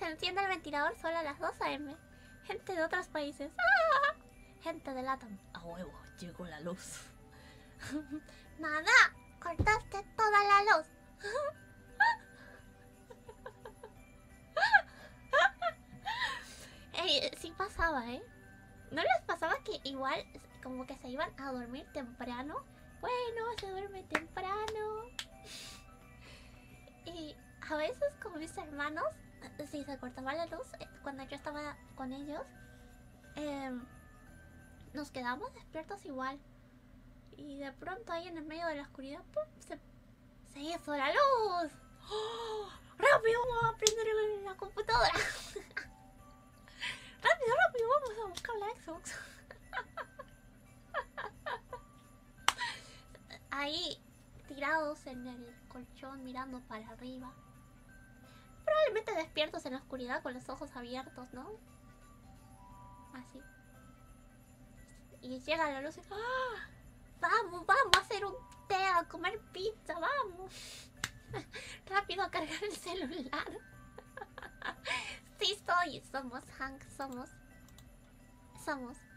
se enciende el ventilador solo a las 2 AM. Gente de otros países. ¡Ah! Gente de LATAM. A huevo, llegó la luz. Nada, cortaste toda la luz. Ey, sí pasaba, ¿eh? ¿No les pasaba que igual como que se iban a dormir temprano? Bueno, se duerme temprano. Y a veces con mis hermanos, si se cortaba la luz, cuando yo estaba con ellos, nos quedamos despiertos igual. Y de pronto ahí en el medio de la oscuridad, ¡pum! Se hizo la luz. ¡Oh! ¡Rápido! Vamos a prender la computadora. ¡Rápido, rápido! Vamos a buscar la Xbox. Ahí, tirados en el colchón, mirando para arriba. Probablemente despiertos en la oscuridad con los ojos abiertos, ¿no? Así. Y llega la luz y... ¡ah! ¡Vamos, vamos a hacer un té, a comer pizza, vamos! Rápido a cargar el celular. Sí, somos, Hank, somos.